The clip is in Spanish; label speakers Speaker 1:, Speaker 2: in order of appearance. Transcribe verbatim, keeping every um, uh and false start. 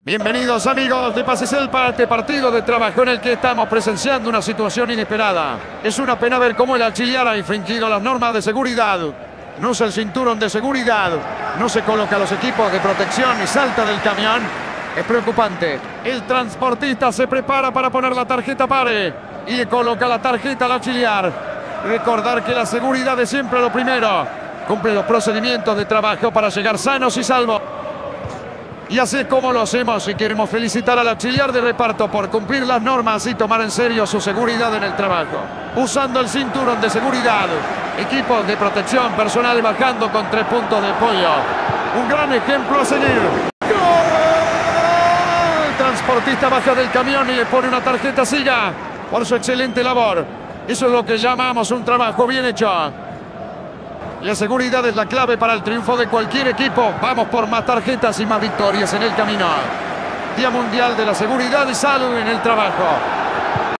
Speaker 1: Bienvenidos amigos de Pase Selpa a este partido de trabajo en el que estamos presenciando una situación inesperada. Es una pena ver cómo el auxiliar ha infringido las normas de seguridad. No usa el cinturón de seguridad, no se coloca los equipos de protección y salta del camión. Es preocupante. El transportista se prepara para poner la tarjeta pare y le coloca la tarjeta al auxiliar. Recordar que la seguridad es siempre lo primero. Cumple los procedimientos de trabajo para llegar sanos y salvos. Y así es como lo hacemos y queremos felicitar al auxiliar de reparto por cumplir las normas y tomar en serio su seguridad en el trabajo. Usando el cinturón de seguridad, equipos de protección personal bajando con tres puntos de apoyo. Un gran ejemplo a seguir. ¡Gol! El transportista baja del camión y le pone una tarjeta siga por su excelente labor. Eso es lo que llamamos un trabajo bien hecho. La seguridad es la clave para el triunfo de cualquier equipo. Vamos por más tarjetas y más victorias en el camino. Día Mundial de la Seguridad y Salud en el Trabajo.